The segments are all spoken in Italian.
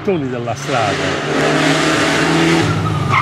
portoni della strada.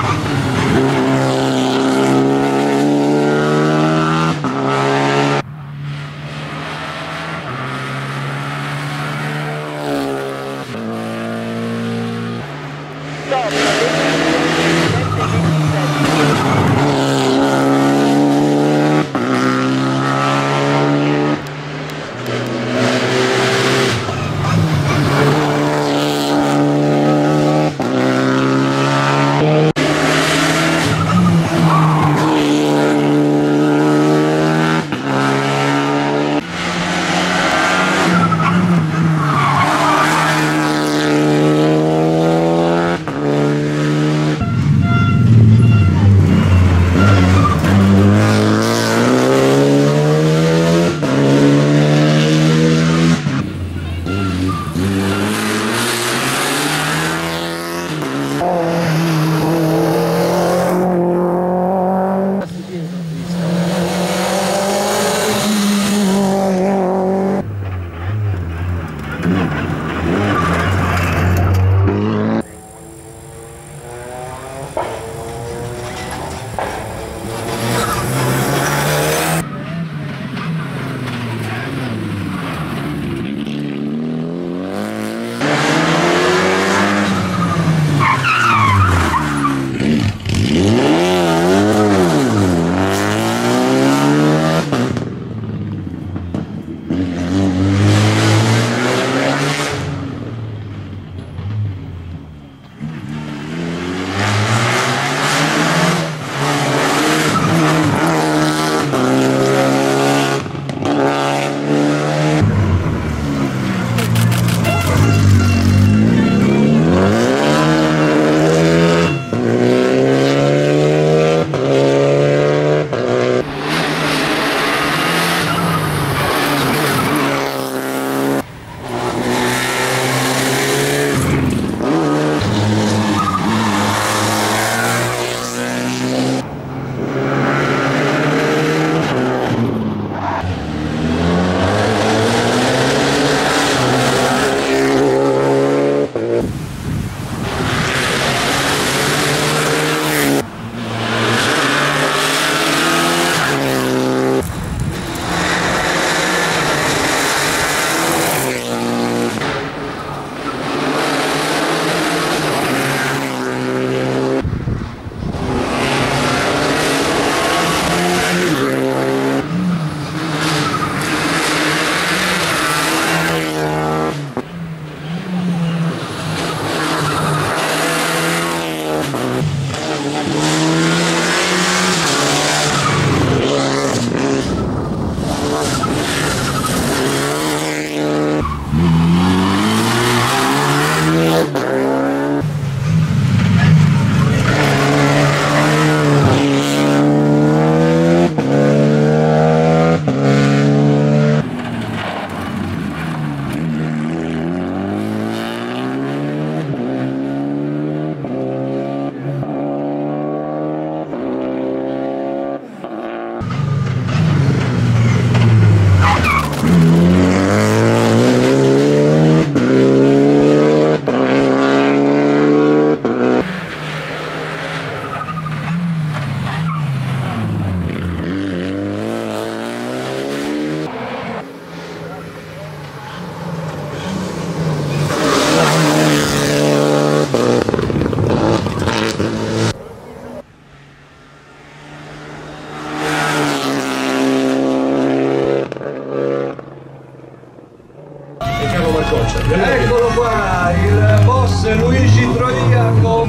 Eccolo qua, il boss Luigi Troia con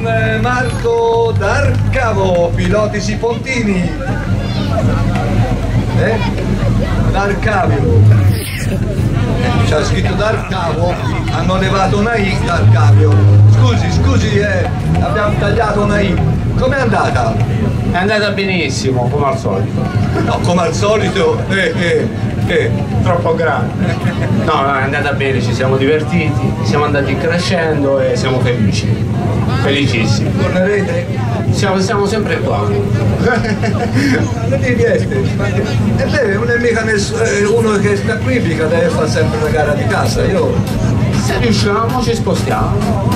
Marco D'Arcavo, piloti Sipontini. D'Arcavio. C'è scritto D'Arcavo, hanno levato una I, D'Arcavio. Scusi, abbiamo tagliato una I. Com'è andata? È andata benissimo, come al solito. No, come al solito, troppo grande. No, è andata bene, ci siamo divertiti, siamo andati crescendo e siamo felici. Felicissimi. Tornerete? Siamo sempre qua. Non mi riesce. E beh, non è mica uno che sta qui, mica deve fare sempre la gara di casa. Io Se riusciamo ci spostiamo.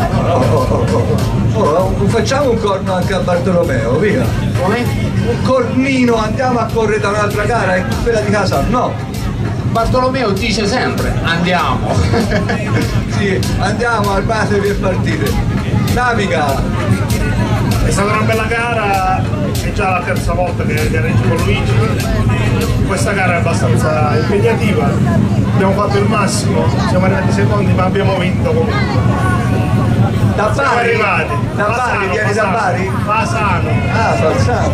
Facciamo un corno anche a Bartolomeo, via. Come? Un cornino, andiamo a correre da un'altra gara e quella di casa no. Bartolomeo dice sempre andiamo. Sì, andiamo, armatevi e partite. Naviga. È stata una bella gara, è già la terza volta che gareggi con Luigi. Questa gara è abbastanza impegnativa, abbiamo fatto il massimo, siamo arrivati secondi ma abbiamo vinto comunque. Da Siamo Bari? arrivati. Da Bari, vieni da Bari? Fasano. Ah, Falsano.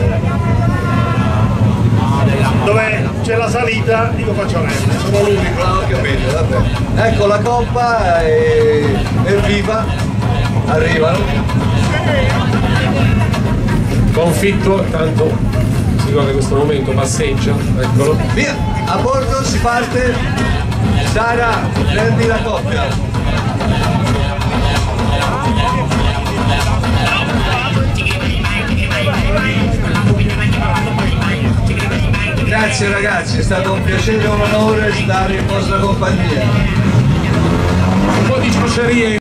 Dove c'è la salita, io faccio lento, sono l'unico. Ah, ho capito, vabbè. Ecco la coppa e viva, arrivano. Confitto, tanto si gode questo momento, passeggia, eccolo. Via, a bordo si parte. Sara, prendi la coppia. Grazie ragazzi, è stato un piacere e un onore stare in vostra compagnia. Un po' di ciucerie.